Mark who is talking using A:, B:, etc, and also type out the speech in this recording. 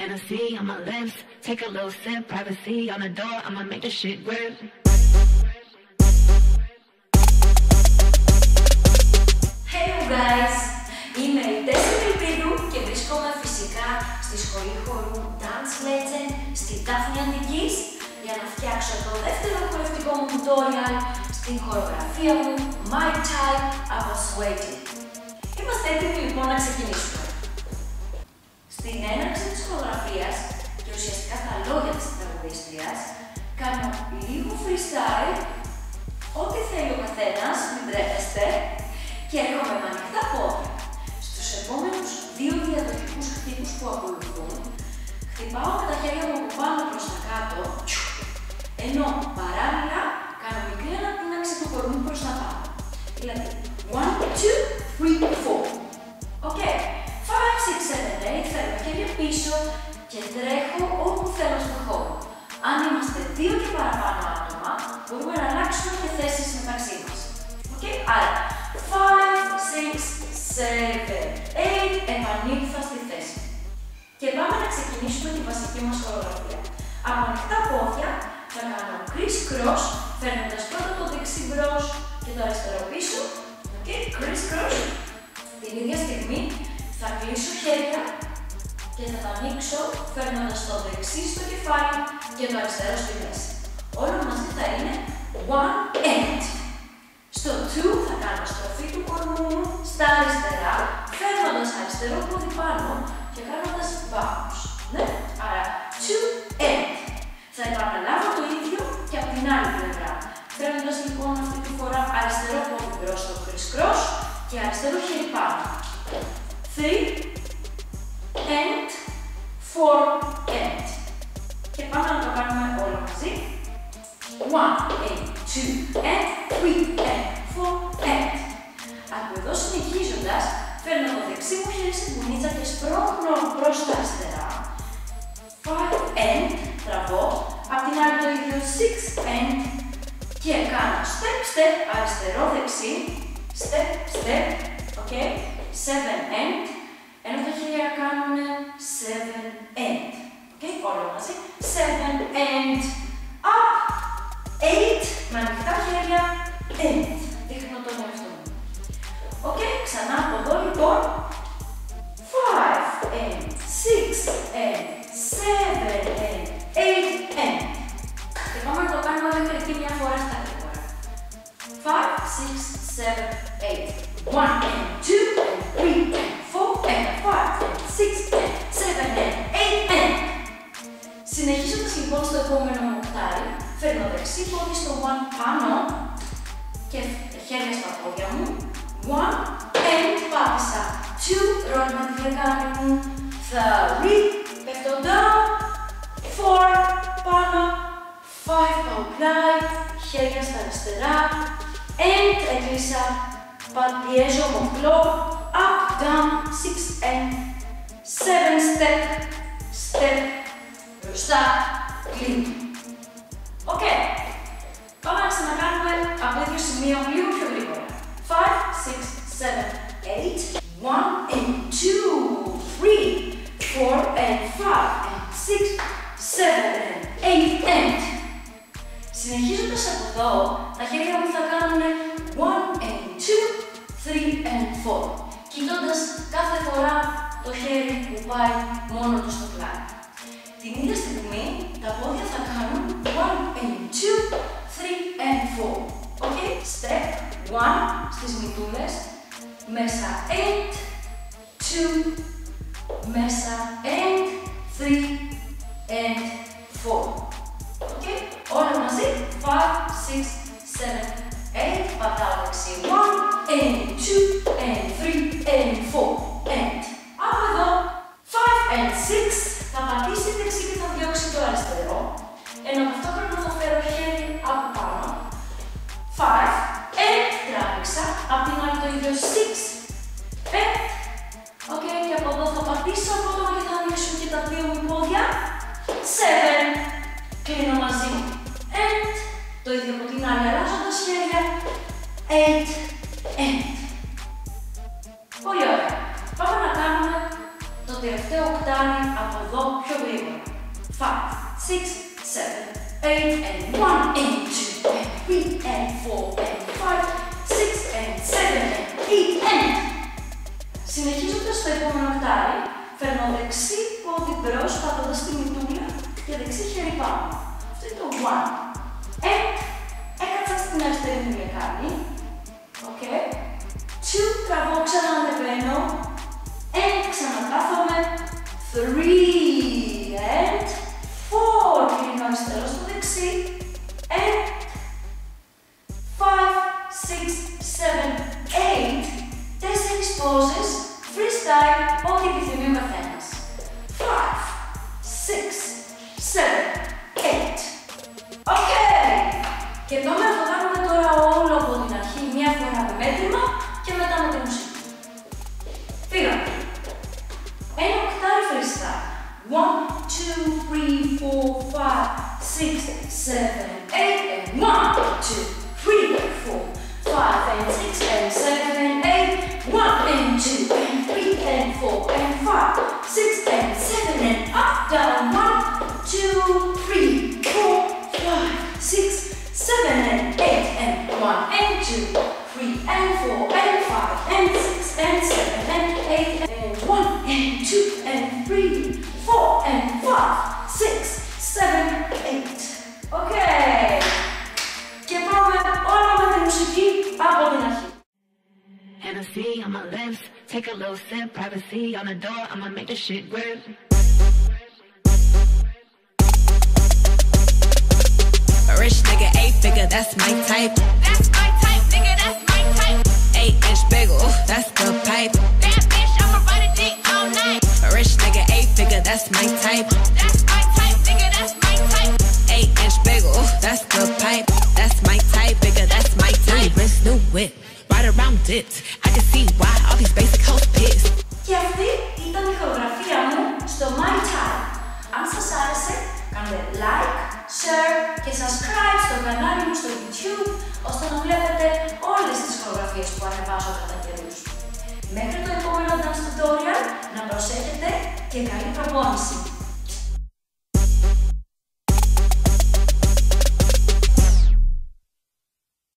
A: Hennessy on my lips, take a little sip, privacy on the door, I'ma make this shit grip.
B: Hey you guys! Είμαι η Τέσσερ Ελπίδου και βρίσκομαι φυσικά στη σχολή χορού Dance Legend στη Δάφνη Ανττικής για να φτιάξω το δεύτερο χορευτικό μου tutorial στην χορογραφία μου My Type από Sweaty. Είμαστε έτοιμοι λοιπόν να ξεκινήσουμε. Στην έναρξη της χορογραφίας και ουσιαστικά τα λόγια της τραγουδίστριας κάνω λίγο freestyle, ό,τι θέλει ο καθένας, μην τρέπεστε, και έρχομαι με ανοιχτά πόδια. Στους επόμενους δύο διαδοχικούς χτύπους που ακολουθούν, χτυπάω με τα χέρια μου από πάνω προς τα κάτω, ενώ παράλληλα κάνω μικρή αναπίναξη του κορμιού προς τα πάνω. Δηλαδή, 1, 2, 3, 4. Οκ. 5, 6, 7, 8, φέρνω τα χέρια πίσω και τρέχω όπου θέλω στον χώρο. Αν είμαστε δύο και παραπάνω άτομα, μπορούμε να αλλάξουμε και θέσεις μεταξύ μας. Οκ. Άρα, 5, 6, 7, 8, επανήλθα στη θέση. Και πάμε να ξεκινήσουμε τη βασική μας χορογραφία. Από ανοιχτά πόδια θα κάνω criss-cross, φέρνοντας πρώτα το δεξί μπρος και το αριστερό πίσω. Ok, criss-cross. Την ίδια στιγμή θα κλείσω χέρια και θα τα ανοίξω, φέρνοντας το δεξί στο κεφάλι και το αριστερό στη μέση. Όλα μαζί θα είναι 1 and. Στο 2 θα κάνω στροφή του κορμού μου στα αριστερά, φέρνοντας αριστερό πόδι πάνω και κάνοντας bounce. Ναι, άρα 2 and. Θα επαναλάβω το ίδιο και από την άλλη πλευρά. Φέρνοντας λοιπόν αυτή τη φορά αριστερό πόδι μπρος στο criss-cross και αριστερό χέρι πάνω. 3 and 4 and. Και πάμε να το κάνουμε όλα μαζί. 1 and 2 and 3 and 4 and. Από εδώ συνεχίζοντας, φέρνω το δεξί μου χέρι στην κουνίτσα και σπρώχνω προς τα αριστερά. 5 and, τραβώ. Απ' την άλλη το ίδιο 6 and. Και κάνω step, step, αριστερό, δεξί. Step, step, ok. 7 and. Ενώ τα χέρια κάνουν 7 and. Ok, όλα μαζί. 7 and. Up. 8 με ανοιχτά χέρια. And. Δείχνω τον εαυτό μου. Ok, ξανά από εδώ λοιπόν. 5 and. 6 and. 7 and. 8 and. Και πάμε να το κάνουμε μέχρι εκεί μια φορά στα γρήγορα. 5, 6, 7, 8. 1 and 2 and 3 and 4 and 5 and 6 and 7 and 8 and. Συνεχίζοντας λοιπόν στο επόμενο οκτάρι, φέρνω δεξί πόδι στο 1 πάνω και χέρια στα πόδια μου. 1 and πάτησα. 2, ρόλμα τη λεκάνη μου. 3, πέφτω down. 4, πάνω. 5, πάω πλάι, χέρια στα αριστερά. And, έκλεισα. Πιέζω μοχλό. Up, down, 6 and 7 step, step, μπροστά, κλείνω. Οκ. Πάμε να ξανακάνουμε από το ίδιο σημείο λίγο πιο γρήγορα. 5, 6, 7, 8. 1 and 2, 3, 4 and 5 and 6, 7 and 8 and. Συνεχίζοντας από εδώ, τα χέρια μου θα κάνουν 1 and 2, 3 and 4. Κοιτώντας κάθε φορά το χέρι που πάει μόνο του στο πλάι. Την ίδια στιγμή, τα πόδια θα κάνουν 1 and 2, 3 and 4. Ok, step 1 στις μητούλες, μέσα and 2, μέσα and 3 and 4. Ok, όλα μαζί, 5, 6, 7, 8, πατάω δεξί, 1 and 2 and 3 and 4 and. Από εδώ, 5 and 6, θα πατήσει δεξί και θα διώξει το αριστερό, ενώ ταυτόχρονα θα φέρω χέρι από πάνω. 5 and τράβηξα, απ' την άλλη το ίδιο 6 and. Ok, και από εδώ θα πατήσω απότομα και θα ανοίξουν και τα δύο μου πόδια. 7, κλείνω μαζί. And, το ίδιο από την άλλη αλλάζοντας χέρια. 8 and. Πολύ ωραία. Πάμε να κάνουμε το τελευταίο οκτάρι από εδώ πιο γρήγορα. 5, 6, 7, 8 and 1 and 2 and 3 and 4 and 5, 6 and 7 and 8 and... Συνεχίζοντας στο επόμενο οκτάρι, φέρνω δεξί πόδι μπρος πατώντας τη μητούλα και δεξί χέρι πάνω. Αυτό είναι το 1. And έκατσα στην αριστερή μου λεκάνη. Ok. 2, τραβώ, ξανανεβαίνω. And ξανακάθομαι. 3 and 4. Κλείνω αριστερό στο δεξί. And 5, 6, 7, 8. 4 πόζες, freestyle, ό,τι επιθυμεί ο καθένας. 5, 6, 7, 8. Οκ! Και εδώ θα το κάνουμε τώρα όλο από την αρχή, μία φορά με μέτρημα και μετά με τη μουσική. Φύγαμε. Ένα οκτάρι freestyle. 1, 2, 3, 4, 5, 6, 7, 8 and 1, 2, 3, 4, 5 and 6 and 7 and 8. 1 and 2 and 3 and 4 and 5, 6 and 7 and up, down, 1, 2, 3, 4, 5, 6, 7 and 8 and 1 and 2, 3 and 4 and 5 and 6 and 7 and 8 and 1 and 2 and 3, 4 and 5, 6, 7, 8. Ok. Και πάμε όλα με τη μουσική από την αρχή.
A: Hennessy on my lips, take a little sip, privacy on the door, I'ma make this shit grip.
C: A rich nigga, 8-figure, that's my type.
D: That's my type, nigga, that's my type.
C: 8-inch bagel, that's the pipe.
D: Bad bitch, I'ma ride a dick all night.
C: A rich nigga, 8-figure, that's my type.
D: That's my type, nigga, that's my type.
C: 8-inch bagel, that's the pipe. That's my type, bigger, that's my type. New wrist, new whip, right around dips. I can see why all these basic hoes pissed.
B: Και αυτή ήταν η χορογραφία μου στο My Type. Αν σας άρεσε, κάντε like, share και subscribe στο κανάλι μου στο YouTube, ώστε να βλέπετε όλες τις χορογραφίες που ανεβάζω κατά καιρούς. Μέχρι το επόμενο dance tutorial, να προσέχετε και καλή προπόνηση!